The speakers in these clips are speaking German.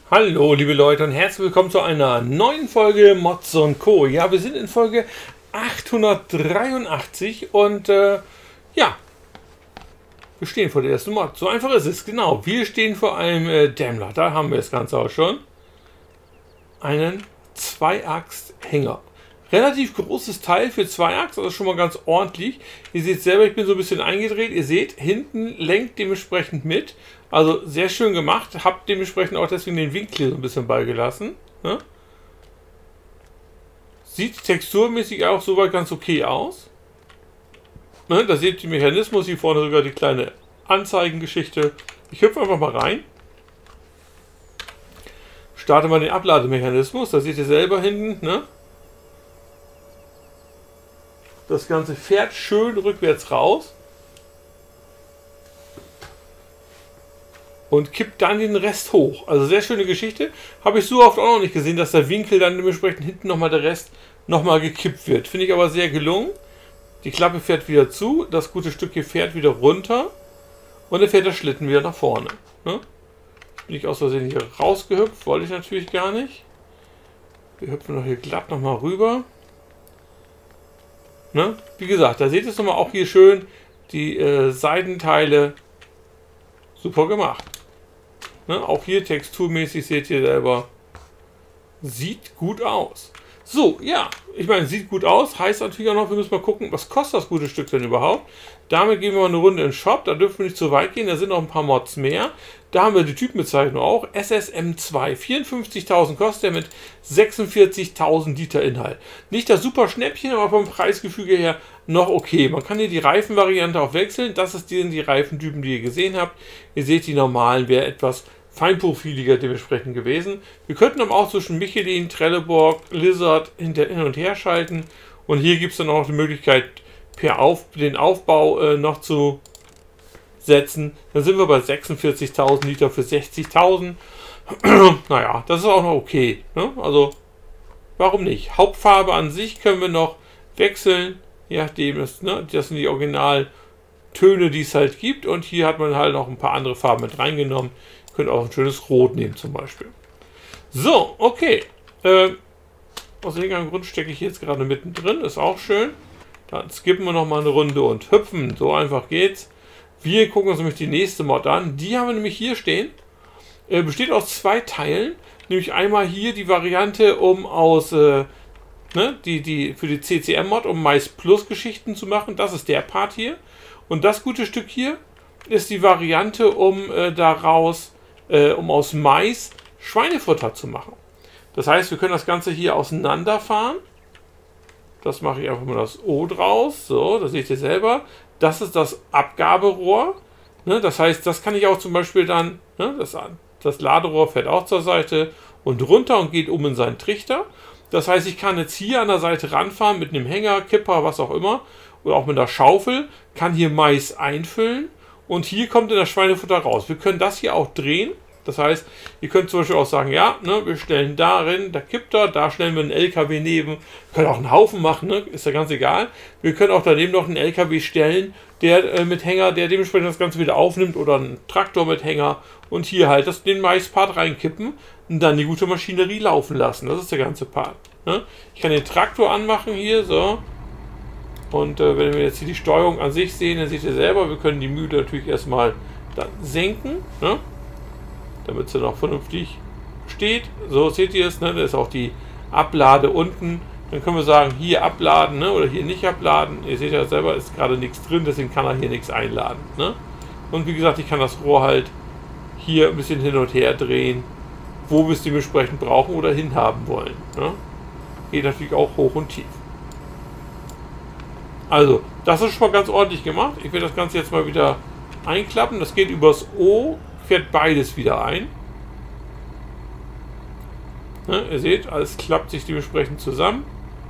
Hallo liebe Leute und herzlich willkommen zu einer neuen Folge Mods & Co. Ja, wir sind in Folge 883 und ja, wir stehen vor der ersten Mod. So einfach ist es, genau. Wir stehen vor einem Dammler, da haben wir das Ganze auch schon. Einen Zweiachs-Hänger. Relativ großes Teil für Zweiachs, also schon mal ganz ordentlich. Ihr seht selber, ich bin so ein bisschen eingedreht. Ihr seht, hinten lenkt dementsprechend mit. Also sehr schön gemacht. Habt dementsprechend auch deswegen den Winkel so ein bisschen beigelassen. Ne? Sieht texturmäßig auch soweit ganz okay aus. Ne? Da seht ihr den Mechanismus, hier vorne sogar die kleine Anzeigengeschichte. Ich hüpfe einfach mal rein. Starte mal den Ablademechanismus. Da seht ihr selber hinten, ne? Das Ganze fährt schön rückwärts raus und kippt dann den Rest hoch. Also sehr schöne Geschichte. Habe ich so oft auch noch nicht gesehen, dass der Winkel dann dementsprechend hinten nochmal der Rest nochmal gekippt wird. Finde ich aber sehr gelungen. Die Klappe fährt wieder zu, das gute Stück hier fährt wieder runter und dann fährt der Schlitten wieder nach vorne. Ne? Bin ich aus Versehen hier rausgehüpft, wollte ich natürlich gar nicht. Wir hüpfen noch hier glatt nochmal rüber. Ne? Wie gesagt, da seht ihr es nochmal auch hier schön, die Seitenteile super gemacht. Ne? Auch hier texturmäßig seht ihr selber, sieht gut aus. So, ja, ich meine, sieht gut aus, heißt natürlich auch noch, wir müssen mal gucken, was kostet das gute Stück denn überhaupt. Damit gehen wir mal eine Runde in den Shop, da dürfen wir nicht zu weit gehen, da sind noch ein paar Mods mehr. Da haben wir die Typenbezeichnung auch, SSM2, 54.000 kostet er mit 46.000 Liter Inhalt. Nicht das super Schnäppchen, aber vom Preisgefüge her noch okay. Man kann hier die Reifenvariante auch wechseln, das ist die Reifentypen, die ihr gesehen habt. Ihr seht, die normalen wäre etwas feinprofiliger dementsprechend gewesen. Wir könnten aber auch zwischen Michelin, Trelleborg, Lizard hin und her schalten. Und hier gibt es dann auch die Möglichkeit, den Aufbau noch zu setzen. Dann sind wir bei 46.000 Liter für 60.000. Naja, das ist auch noch okay. Ne? Also, warum nicht? Hauptfarbe an sich können wir noch wechseln. Je nachdem, das sind die Originaltöne, die es halt gibt. Und hier hat man halt noch ein paar andere Farben mit reingenommen. Ihr könnt auch ein schönes Rot nehmen zum Beispiel. So, okay. Aus irgendeinem Grund stecke ich jetzt gerade mittendrin. Ist auch schön. Dann skippen wir noch mal eine Runde und hüpfen. So einfach geht's. Wir gucken uns nämlich die nächste Mod an. Die haben wir nämlich hier stehen. Besteht aus zwei Teilen. Nämlich einmal hier die Variante, um aus für die CCM-Mod, um Mais Plus Geschichten zu machen. Das ist der Part hier. Und das gute Stück hier ist die Variante, um aus Mais Schweinefutter zu machen. Das heißt, wir können das Ganze hier auseinanderfahren. Das mache ich einfach mal das O draus. So, das seht ihr selber. Das ist das Abgaberohr. Ne, das heißt, das kann ich auch zum Beispiel dann, ne, das Laderohr fährt auch zur Seite und runter und geht in seinen Trichter. Das heißt, ich kann jetzt hier an der Seite ranfahren mit einem Hänger, Kipper, was auch immer. Oder auch mit einer Schaufel. Kann hier Mais einfüllen. Und hier kommt in das Schweinefutter raus. Wir können das hier auch drehen. Das heißt, ihr könnt zum Beispiel auch sagen, ja, ne, wir stellen darin, da kippt er, da stellen wir einen LKW neben. Wir können auch einen Haufen machen, ne, ist ja ganz egal. Wir können auch daneben noch einen LKW stellen, der mit Hänger, der dementsprechend das Ganze wieder aufnimmt, oder einen Traktor mit Hänger und hier halt den Maispart reinkippen und dann die gute Maschinerie laufen lassen. Das ist der ganze Part. Ne. Ich kann den Traktor anmachen hier, so. Und wenn wir jetzt hier die Steuerung an sich sehen, dann seht ihr selber, wir können die Mühle natürlich erstmal dann senken, ne? Damit sie noch vernünftig steht. So seht ihr es, ne? Da ist auch die Ablade unten. Dann können wir sagen, hier abladen, ne? Oder hier nicht abladen. Ihr seht ja selber, ist gerade nichts drin, deswegen kann er hier nichts einladen. Ne? Und wie gesagt, ich kann das Rohr halt hier ein bisschen hin und her drehen, wo wir es dementsprechend brauchen oder hinhaben wollen. Ne? Geht natürlich auch hoch und tief. Also, das ist schon mal ganz ordentlich gemacht. Ich werde das Ganze jetzt mal wieder einklappen. Das geht übers O, fährt beides wieder ein. Ne, ihr seht, alles klappt sich dementsprechend zusammen.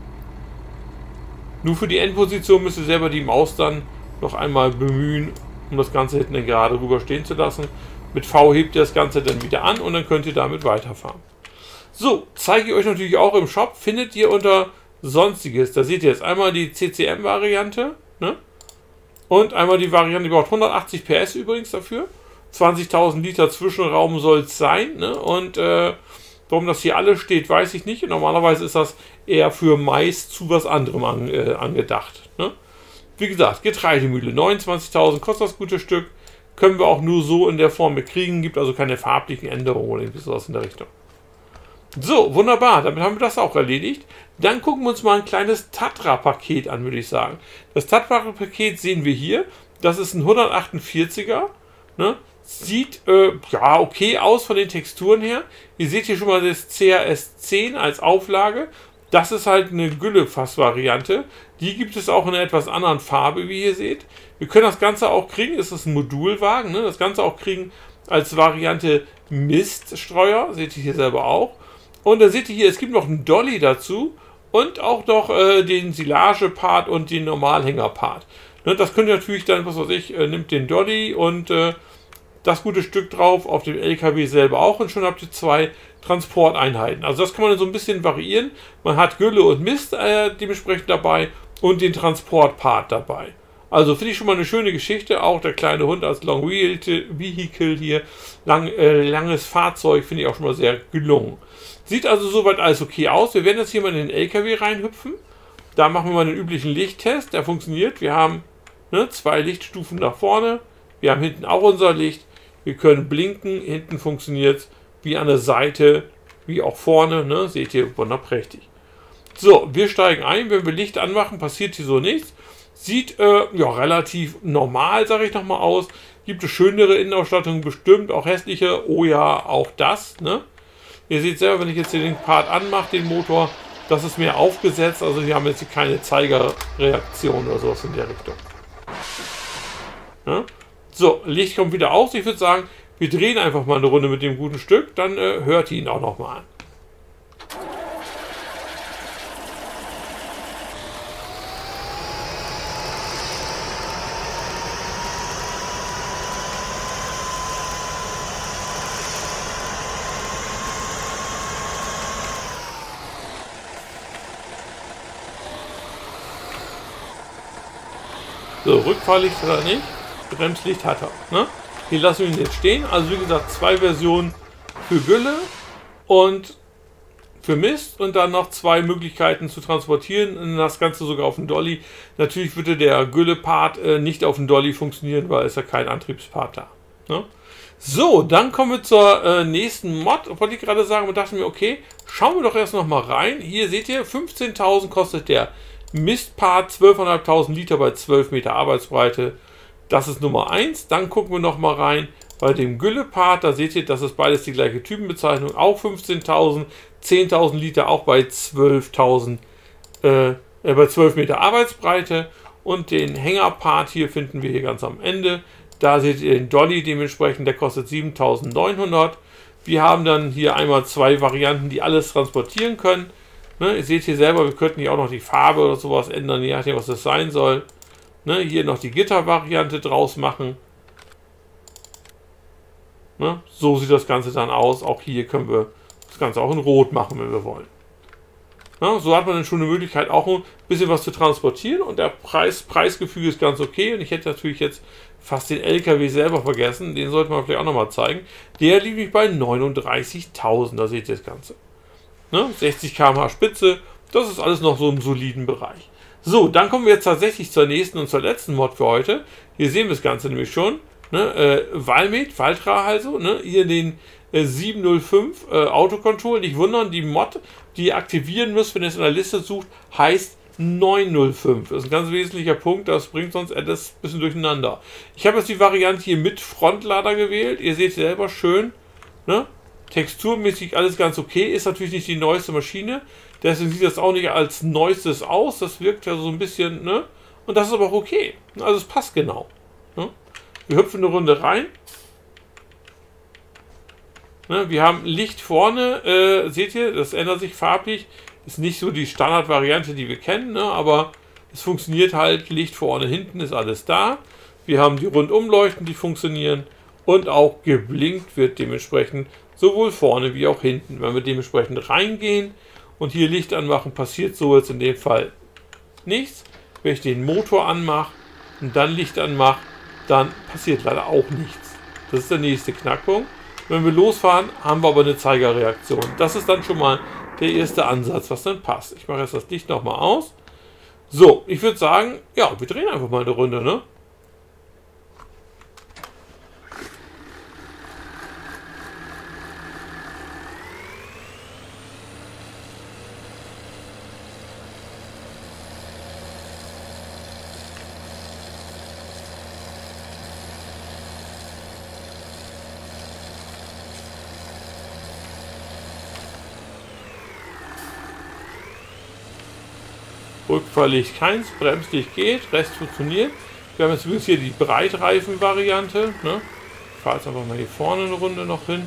Nur für die Endposition müsst ihr selber die Maus dann noch einmal bemühen, um das Ganze hinten gerade rüber stehen zu lassen. Mit V hebt ihr das Ganze dann wieder an und dann könnt ihr damit weiterfahren. So, zeige ich euch natürlich auch im Shop. Findet ihr unter Sonstiges. Da seht ihr jetzt einmal die CCM-Variante, ne? Und einmal die Variante, die braucht 180 PS übrigens dafür. 20.000 Liter Zwischenraum soll es sein. Ne? Und warum das hier alles steht, weiß ich nicht. Normalerweise ist das eher für Mais zu was anderem angedacht. Ne? Wie gesagt, Getreidemühle, 29.000 kostet das gute Stück. Können wir auch nur so in der Form bekriegen. Gibt also keine farblichen Änderungen oder irgendwie sowas in der Richtung. So, wunderbar. Damit haben wir das auch erledigt. Dann gucken wir uns mal ein kleines Tatra-Paket an, würde ich sagen. Das Tatra-Paket sehen wir hier. Das ist ein 148er. Ne? Sieht ja okay aus von den Texturen her. Ihr seht hier schon mal das CRS 10 als Auflage. Das ist halt eine Güllefass-Variante. Die gibt es auch in einer etwas anderen Farbe, wie ihr seht. Wir können das Ganze auch kriegen, es ist ein Modulwagen, ne? Das Ganze auch kriegen als Variante Miststreuer, seht ihr hier selber auch. Und da seht ihr hier, es gibt noch einen Dolly dazu und auch noch den Silage-Part und den Normalhänger-Part. Ne? Das könnt ihr natürlich dann, was weiß ich, nimmt den Dolly und das gute Stück drauf, auf dem LKW selber auch und schon habt ihr 2 Transporteinheiten. Also das kann man so ein bisschen variieren. Man hat Gülle und Mist dementsprechend dabei und den Transportpart dabei. Also finde ich schon mal eine schöne Geschichte. Auch der kleine Hund als Long Vehicle hier, langes Fahrzeug, finde ich auch schon mal sehr gelungen. Sieht also soweit alles okay aus. Wir werden jetzt hier mal in den LKW reinhüpfen. Da machen wir mal den üblichen Lichttest. Der funktioniert. Wir haben 2 Lichtstufen nach vorne. Wir haben hinten auch unser Licht. Wir können blinken. Hinten funktioniert es wie an der Seite, wie auch vorne. Ne? Seht ihr, wunderprächtig. So, wir steigen ein. Wenn wir Licht anmachen, passiert hier so nichts. Sieht ja relativ normal, sage ich nochmal aus. Gibt es schönere Innenausstattungen bestimmt, auch hässliche. Oh ja, auch das. Ne? Ihr seht selber, wenn ich jetzt hier den Part anmache, den Motor, das ist mehr aufgesetzt. Also wir haben jetzt hier keine Zeigerreaktion oder sowas in der Richtung. Ja? So, Licht kommt wieder aus. Ich würde sagen, wir drehen einfach mal eine Runde mit dem guten Stück. Dann hört ihr ihn auch nochmal an. So, Rückfahrlicht hat er nicht, Bremslicht hat er. Ne? Hier lassen wir ihn jetzt stehen. Also wie gesagt, 2 Versionen für Gülle und für Mist und dann noch 2 Möglichkeiten zu transportieren. Und das Ganze sogar auf dem Dolly. Natürlich würde der Gülle-Part nicht auf dem Dolly funktionieren, weil es ja kein Antriebspart da. Ne? So, dann kommen wir zur nächsten Mod. Wollte ich gerade sagen und dachte mir, okay, schauen wir doch erst noch mal rein. Hier seht ihr, 15.000 kostet der Mistpart, 12.500 Liter bei 12 Meter Arbeitsbreite. Das ist Nummer 1. Dann gucken wir noch mal rein bei dem Güllepart. Da seht ihr, das ist beides die gleiche Typenbezeichnung. Auch 15.000, 10.000 Liter auch bei 12.000, bei 12 Meter Arbeitsbreite. Und den Hängerpart hier finden wir hier ganz am Ende. Da seht ihr den Dolly dementsprechend, der kostet 7.900. Wir haben dann hier einmal 2 Varianten, die alles transportieren können. Ne, ihr seht hier selber, wir könnten hier auch noch die Farbe oder sowas ändern, je nachdem, was das sein soll. Ne, hier noch die Gittervariante draus machen. Ne, so sieht das Ganze dann aus. Auch hier können wir das Ganze auch in Rot machen, wenn wir wollen. Ne, so hat man dann schon eine Möglichkeit, auch ein bisschen was zu transportieren. Und der Preisgefüge ist ganz okay. Und ich hätte natürlich jetzt fast den LKW selber vergessen. Den sollte man vielleicht auch nochmal zeigen. Der liegt nämlich bei 39.000. Da seht ihr das Ganze. Ne? 60 km/h Spitze, das ist alles noch so im soliden Bereich. So, dann kommen wir jetzt tatsächlich zur nächsten und zur letzten Mod für heute. Hier sehen wir das Ganze nämlich schon. Ne? Valmet, Valtra also, ne? Hier den 705 Autocontrol. Nicht wundern, die Mod, die ihr aktivieren müsst, wenn ihr es in der Liste sucht, heißt 905. Das ist ein ganz wesentlicher Punkt, das bringt sonst etwas ein bisschen durcheinander. Ich habe jetzt die Variante hier mit Frontlader gewählt. Ihr seht selber schön, ne? Texturmäßig alles ganz okay, ist natürlich nicht die neueste Maschine, deswegen sieht das auch nicht als neuestes aus, das wirkt ja so ein bisschen, ne? Und das ist aber auch okay, also es passt genau. Ne? Wir hüpfen eine Runde rein. Ne? Wir haben Licht vorne, seht ihr, das ändert sich farblich, ist nicht so die Standardvariante, die wir kennen, ne? Aber es funktioniert halt, Licht vorne, hinten ist alles da. Wir haben die Rundumleuchten, die funktionieren und auch geblinkt wird dementsprechend sowohl vorne wie auch hinten. Wenn wir dementsprechend reingehen und hier Licht anmachen, passiert so jetzt in dem Fall nichts. Wenn ich den Motor anmache und dann Licht anmache, dann passiert leider auch nichts. Das ist der nächste Knackpunkt. Wenn wir losfahren, haben wir aber eine Zeigerreaktion. Das ist dann schon mal der erste Ansatz, was dann passt. Ich mache jetzt das Licht nochmal aus. So, ich würde sagen, ja, wir drehen einfach mal eine Runde, ne? Rückfahrlicht keins, Bremslicht geht, Rest funktioniert. Wir haben jetzt übrigens hier die Breitreifen-Variante. Ne? Ich fahre jetzt einfach mal hier vorne eine Runde noch hin.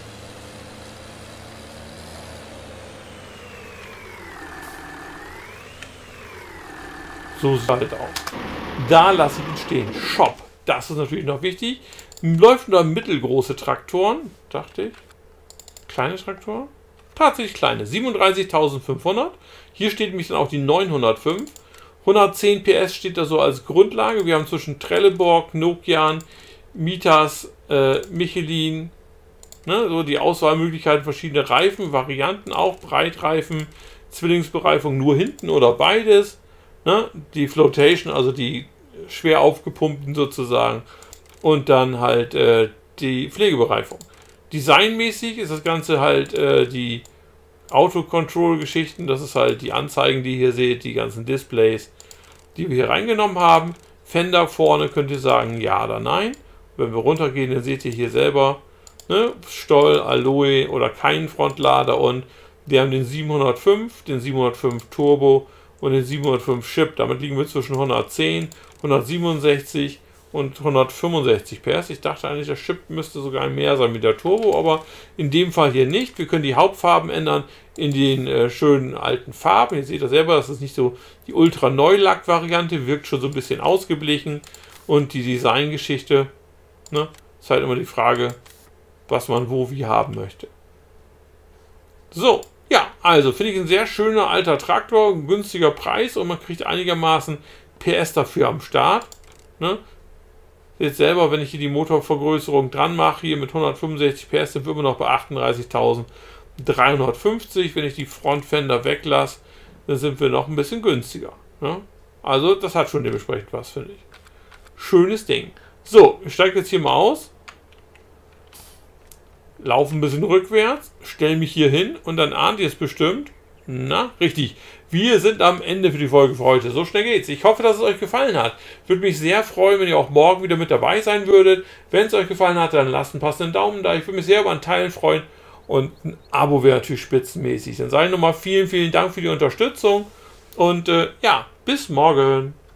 So sieht es halt aus. Da lasse ich ihn stehen. Shop. Das ist natürlich noch wichtig. Läuft da mittelgroße Traktoren, dachte ich. Kleine Traktoren? Tatsächlich kleine. 37.500. Hier steht nämlich dann auch die 905. 110 PS steht da so als Grundlage. Wir haben zwischen Trelleborg, Nokian, Mitas, Michelin, ne, so die Auswahlmöglichkeiten, verschiedene Reifen, Varianten auch, Breitreifen, Zwillingsbereifung nur hinten oder beides. Ne, die Flotation, also die schwer aufgepumpten sozusagen. Und dann halt die Pflegebereifung. Designmäßig ist das Ganze halt die Auto-Control-Geschichten, das ist halt die Anzeigen, die ihr hier seht, die ganzen Displays, die wir hier reingenommen haben. Fender vorne könnt ihr sagen ja oder nein. Wenn wir runtergehen, dann seht ihr hier selber, ne, Stoll, Aloe oder keinen Frontlader, und wir haben den 705, den 705 Turbo und den 705 Chip. Damit liegen wir zwischen 110, 167 und 165 PS. Ich dachte eigentlich, der Chip müsste sogar mehr sein mit der Turbo, aber in dem Fall hier nicht. Wir können die Hauptfarben ändern in den schönen alten Farben. Ihr seht das selber, das ist nicht so die Ultra-Neulack-Variante, wirkt schon so ein bisschen ausgeblichen. Und die Designgeschichte, ne, ist halt immer die Frage, was man wo wie haben möchte. So, ja, also finde ich ein sehr schöner alter Traktor, ein günstiger Preis, und man kriegt einigermaßen PS dafür am Start. Ne? Jetzt selber, wenn ich hier die Motorvergrößerung dran mache, hier mit 165 PS, sind wir immer noch bei 38.350. Wenn ich die Frontfender weglasse, dann sind wir noch ein bisschen günstiger. Ne? Also das hat schon dementsprechend was, finde ich. Schönes Ding. So, ich steige jetzt hier mal aus, laufe ein bisschen rückwärts, stelle mich hier hin und dann ahnt ihr es bestimmt. Na, richtig. Wir sind am Ende für die Folge für heute. So schnell geht's. Ich hoffe, dass es euch gefallen hat. Würde mich sehr freuen, wenn ihr auch morgen wieder mit dabei sein würdet. Wenn es euch gefallen hat, dann lasst einen passenden Daumen da. Ich würde mich sehr über ein Teilen freuen. Und ein Abo wäre natürlich spitzenmäßig. Dann sage ich nochmal vielen, vielen Dank für die Unterstützung. Und ja, bis morgen.